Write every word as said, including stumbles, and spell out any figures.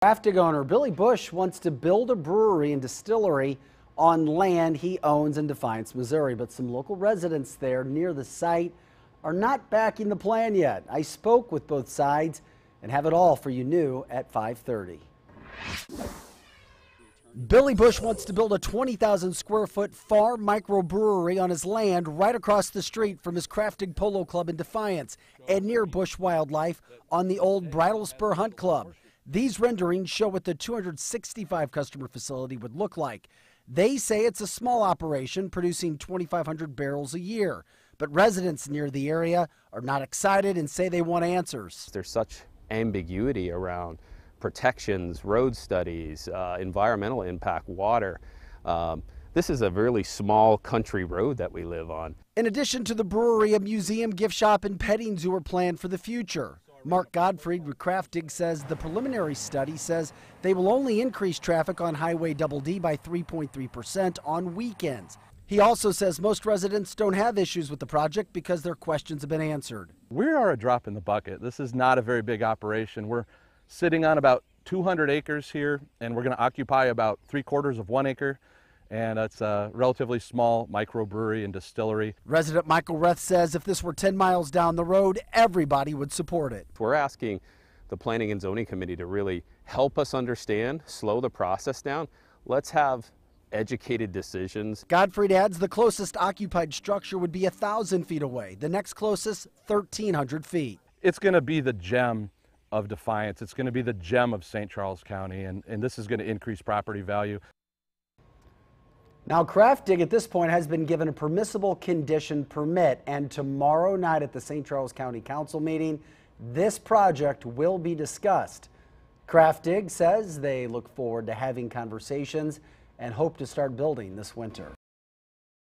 Craft owner Billy Busch wants to build a brewery and distillery on land he owns in Defiance, Missouri, but some local residents there near the site are not backing the plan yet. I spoke with both sides and have it all for you new at five thirty. Billy Busch wants to build a twenty thousand square foot farm microbrewery on his land right across the street from his crafting polo club in Defiance and near Busch Wildlife on the old Bridle Spur Hunt Club. These renderings show what the two hundred sixty-five customer facility would look like. They say it's a small operation producing twenty-five hundred barrels a year, but residents near the area are not excited and say they want answers. There's such ambiguity around protections, road studies, uh, environmental impact, water. Um, this is a really small country road that we live on. In addition to the brewery, a museum, gift shop, and petting zoo are planned for the future. Mark Godfried with Craftig says the preliminary study says they will only increase traffic on Highway Double D by three point three percent on weekends. He also says most residents don't have issues with the project because their questions have been answered. We are a drop in the bucket. This is not a very big operation. We're sitting on about two hundred acres here, and we're going to occupy about three quarters of one acre. And it's a relatively small microbrewery and distillery. Resident Michael Reth says if this were ten miles down the road, everybody would support it. We're asking the Planning and Zoning Committee to really help us understand, slow the process down. Let's have educated decisions. Godfried adds the closest occupied structure would be one thousand feet away. The next closest, thirteen hundred feet. It's going to be the gem of Defiance. It's going to be the gem of Saint Charles County, and, and this is going to increase property value. Now, Craftig at this point has been given a permissible condition permit, and tomorrow night at the Saint Charles County Council meeting, this project will be discussed. Craftig says they look forward to having conversations and hope to start building this winter.